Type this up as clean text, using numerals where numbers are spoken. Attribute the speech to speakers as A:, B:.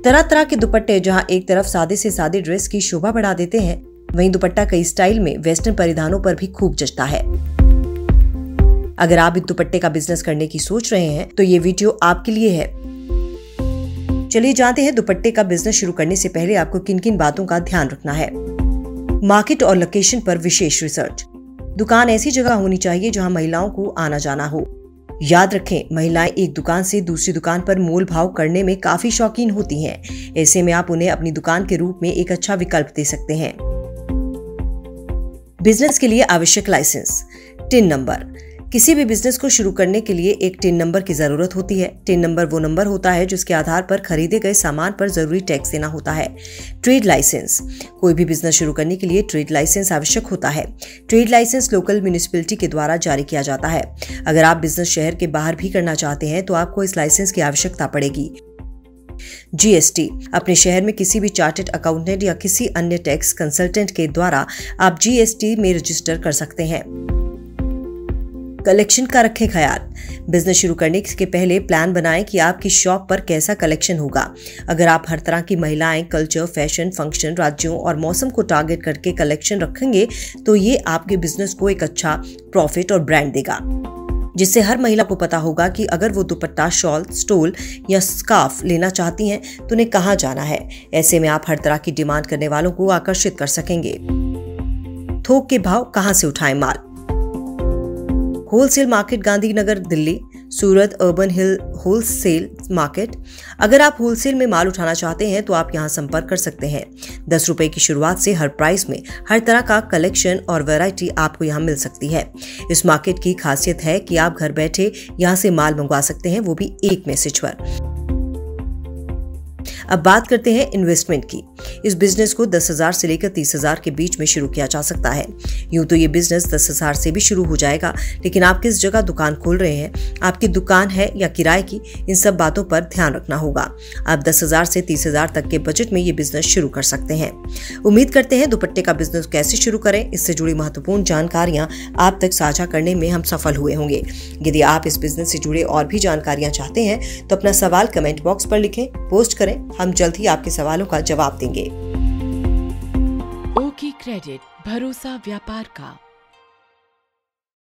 A: तरह तरह के दुपट्टे जहां एक तरफ सादे से सादे ड्रेस की शोभा बढ़ा देते हैं, वहीं दुपट्टा कई स्टाइल में वेस्टर्न परिधानों पर भी खूब जचता है। अगर आप इस दुपट्टे का बिजनेस करने की सोच रहे हैं तो ये वीडियो आपके लिए है। चलिए जानते हैं दुपट्टे का बिजनेस शुरू करने से पहले आपको किन किन बातों का ध्यान रखना है। मार्केट और लोकेशन पर विशेष रिसर्च। दुकान ऐसी जगह होनी चाहिए जहां महिलाओं को आना जाना हो। याद रखें, महिलाएं एक दुकान से दूसरी दुकान पर मोल भाव करने में काफी शौकीन होती हैं। ऐसे में आप उन्हें अपनी दुकान के रूप में एक अच्छा विकल्प दे सकते हैं। बिजनेस के लिए आवश्यक लाइसेंस। Tin number. किसी भी बिजनेस को शुरू करने के लिए एक टिन नंबर की जरूरत होती है। टिन नंबर वो नंबर होता है जिसके आधार पर खरीदे गए सामान पर जरूरी टैक्स देना होता है। Trade licence. कोई भी बिजनेस शुरू करने के लिए ट्रेड लाइसेंस आवश्यक होता है। ट्रेड लाइसेंस लोकल म्युनिसिपैलिटी के द्वारा जारी किया जाता है। अगर आप बिजनेस शहर के बाहर भी करना चाहते हैं तो आपको इस लाइसेंस की आवश्यकता पड़ेगी। जीएसटी। अपने शहर में किसी भी चार्टर्ड अकाउंटेंट या किसी अन्य टैक्स कंसल्टेंट के द्वारा आप जीएसटी में रजिस्टर कर सकते हैं। कलेक्शन का रखें ख्याल। बिजनेस शुरू करने के पहले प्लान बनाएं कि आपकी शॉप पर कैसा कलेक्शन होगा। अगर आप हर तरह की महिलाएं, कल्चर, फैशन, फंक्शन, राज्यों और मौसम को टारगेट करके कलेक्शन रखेंगे तो ये आपके बिजनेस को एक अच्छा प्रॉफिट और ब्रांड देगा, जिससे हर महिला को पता होगा कि अगर वो दुपट्टा, शॉल, स्टोल या स्कार्फ लेना चाहती हैं तो उन्हें कहाँ जाना है। ऐसे में आप हर तरह की डिमांड करने वालों को आकर्षित कर सकेंगे। थोक के भाव कहाँ से उठाएं माल। Wholesale market, Gandhinagar, Delhi. Surat urban hill wholesale market. अगर आप होलसेल में माल उठाना चाहते हैं तो आप यहां संपर्क कर सकते हैं। 10 रुपए की शुरुआत से हर प्राइस में हर तरह का कलेक्शन और वैरायटी आपको यहां मिल सकती है। इस मार्केट की खासियत है कि आप घर बैठे यहां से माल मंगवा सकते हैं, वो भी एक मैसेज पर। अब बात करते हैं इन्वेस्टमेंट की। इस बिजनेस को 10,000 से लेकर 30,000 के बीच में शुरू किया जा सकता है। यूं तो ये बिजनेस 10,000 से भी शुरू हो जाएगा, लेकिन आप किस जगह दुकान खोल रहे हैं, आपकी दुकान है या किराए की, इन सब बातों पर ध्यान रखना होगा। आप 10,000 से 30,000 तक के बजट में ये बिजनेस शुरू कर सकते हैं। उम्मीद करते हैं दुपट्टे का बिजनेस कैसे शुरू करें, इससे जुड़ी महत्वपूर्ण जानकारियां आप तक साझा करने में हम सफल हुए होंगे। यदि आप इस बिजनेस से जुड़े और भी जानकारियां चाहते हैं तो अपना सवाल कमेंट बॉक्स पर लिखें, पोस्ट करें। हम जल्द ही आपके सवालों का जवाब देंगे।
B: ओकी क्रेडिट, भरोसा व्यापार का।